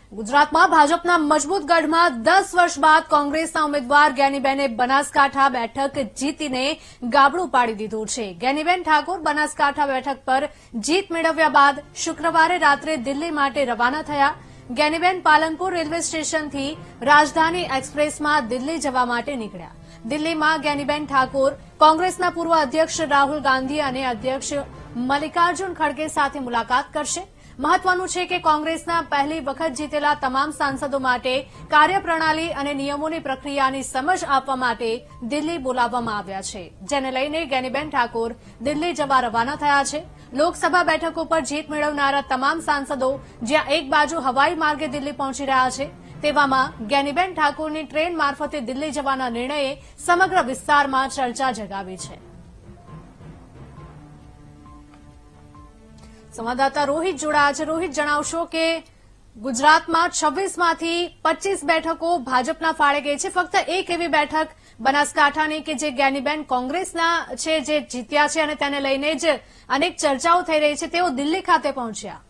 ગુજરાતમાં ભાજપના મજબૂત ગઢમાં 10 વર્ષ બાદ કોંગ્રેસના ઉમેદવાર જ્ઞાનીબેને બનાસકાંઠા બેઠક જીતીને ગાબડું પાડી દીધું છે। જ્ઞાનીબેન ઠાકોર બનાસકાંઠા બેઠક પર જીત મેળવ્યા બાદ શુક્રવારે રાત્રે દિલ્હી માટે રવાના થયા। જ્ઞાનીબેન પાલનપુર રેલવે સ્ટેશનથી રાજધાની એક્સપ્રેસમાં દિલ્હી જવા માટે નીકળ્યા। દિલ્હીમાં જ્ઞાનીબેન ઠાકોર કોંગ્રેસના પૂર્વ અધ્યક્ષ રાહુલ ગાંધી અને અધ્યક્ષ મલ્લિકાર્જુન ખડગે સાથે મુલાકાત કરશે। મહત્વનું છે કે કોંગ્રેસના પહેલી વખત જીતેલા તમામ સાંસદો માટે કાર્યપ્રણાલી અને નિયમોની પ્રક્રિયાની સમજ આપવા માટે દિલ્હી બોલાવવામાં આવ્યા છે, જેને લઈને જ્ઞાનીબેન ઠાકોર દિલ્હી જવા રવાના થયા છે। લોકસભા બેઠકો પર જીત મેળવનારા તમામ સાંસદો જ્યાં એક બાજુ હવાઈ માર્ગે દિલ્હી પહોંચી રહ્યા છે, તેવામાં જ્ઞાનીબેન ઠાકોરની ટ્રેન મારફતે દિલ્હી જવાના નિર્ણયે સમગ્ર વિસ્તારમાં ચર્ચા જગાવી છે। સંવાદદાતા રોહિત જોડાયા છે। રોહિત, જણાવશો કે ગુજરાતમાં 26માંથી 25 બેઠકો ભાજપના ફાળે ગઈ છે। ફક્ત એક એવી બેઠક બનાસકાંઠાની કે જે જ્ઞાનીબેન કોંગ્રેસના છે, જે જીત્યા છે અને તેને લઈને જ અનેક ચર્ચાઓ થઈ રહી છે, તેઓ દિલ્હી ખાતે પહોંચ્યા।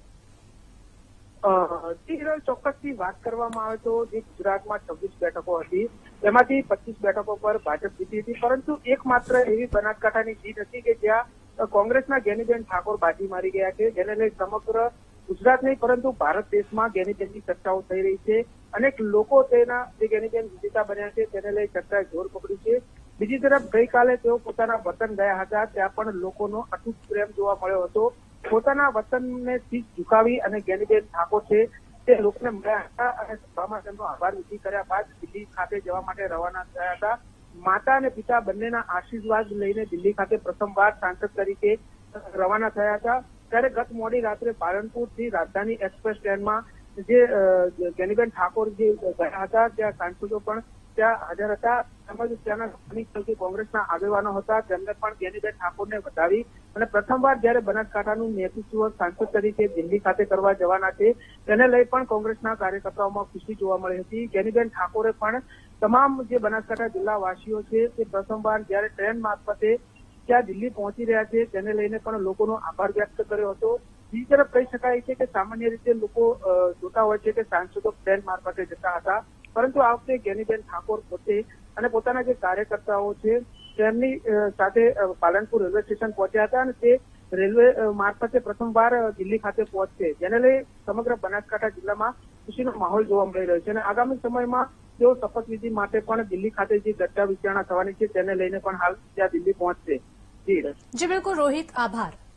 ચોક્કસથી વાત કરવામાં આવે તો જે ગુજરાતમાં 26 બેઠકો હતી તેમાંથી 25 બેઠકો પર ભાજપ જીતી હતી, પરંતુ એકમાત્ર એવી બનાસકાંઠાની જીત હતી કે જ્યાં કોંગ્રેસના જ્ઞાનીબેન ઠાકોર બાજી મારી ગયા છે, જેને લઈ સમગ્ર ગુજરાત નહીં પરંતુ ભારત દેશમાં જ્ઞાનીબેનની ચર્ચાઓ થઈ રહી છે। અનેક લોકો તેના જે જ્ઞાનીબેન વિજેતા બન્યા છે તેને લઈ ચર્ચાએ જોર પકડ્યું છે। બીજી તરફ ગઈકાલે તેઓ પોતાના વતન ગયા હતા, ત્યાં પણ લોકોનો અતૂટ પ્રેમ જોવા મળ્યો હતો। પોતાના વતનને શીશ ઝુકાવી અને જ્ઞાનીબેન ઠાકોર છે તે લોકોને મળ્યા હતા અને સભામાં તેમનો આભાર વિધિ કર્યા બાદ દિલ્હી ખાતે જવા માટે રવાના થયા હતા। માતા અને પિતા બંનેના આશીર્વાદ લઈને દિલ્હી ખાતે પ્રથમવાર સાંસદ તરીકે રવાના થયા હતા। ત્યારે ગત મોડી રાત્રે પાલનપુરથી રાજધાની એક્સપ્રેસ ટ્રેનમાં જે જ્ઞાનીબેન ઠાકોર જે ગયા હતા ત્યાં સાંસદો પણ ત્યાં હાજર હતા, તેમજ ત્યાંના સ્થાનિક કોંગ્રેસના આગેવાનો હતા, તેમને પણ જ્ઞાનીબેન ઠાકોરને વધાવી અને પ્રથમવાર જયારે બનાસકાંઠાનું નેતૃત્વ સાંસદ તરીકે દિલ્હી ખાતે કરવા જવાના છે તેને લઈ પણ કોંગ્રેસના કાર્યકર્તાઓમાં ખુશી જોવા મળી હતી। જ્ઞાનીબેન ઠાકોરે પણ તમામ જે બનાસકાંઠા જિલ્લાવાસીઓ છે તે પ્રથમવાર જયારે ટ્રેન મારફતે ત્યાં દિલ્હી પહોંચી રહ્યા છે તેને લઈને પણ લોકોનો આભાર વ્યક્ત કર્યો હતો। બીજી તરફ કહી શકાય છે કે સામાન્ય રીતે લોકો જોતા હોય છે કે સાંસદો ટ્રેન મારફતે જતા હતા, પરંતુ આ વખતે જ્ઞાનીબેન ઠાકોર પોતે અને પોતાના જે કાર્યકર્તાઓ છે તેમની સાથે પાલનપુર રેલવે સ્ટેશન પહોંચ્યા હતા અને તે રેલવે મારફતે પ્રથમવાર દિલ્હી ખાતે પહોંચશે, જેને લઈ સમગ્ર બનાસકાંઠા જિલ્લામાં ખુશીનો માહોલ જોવા મળી રહ્યો છે અને આગામી સમયમાં તેઓ શપથવિધિ માટે પણ દિલ્હી ખાતે જે ચર્ચા વિચારણા થવાની છે તેને લઈને પણ હાલ ત્યાં દિલ્હી પહોંચશે। જી બિલકુલ રોહિત, આભાર।